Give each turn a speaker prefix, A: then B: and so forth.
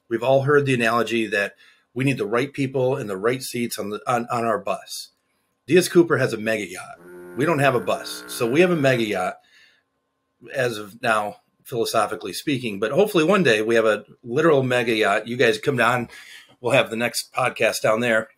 A: We've all heard the analogy that we need the right people in the right seats on our bus. Diaz Cooper has a mega yacht. We don't have a bus. So we have a mega yacht as of now, philosophically speaking, but hopefully one day we have a literal mega yacht. You guys come down. We'll have the next podcast down there.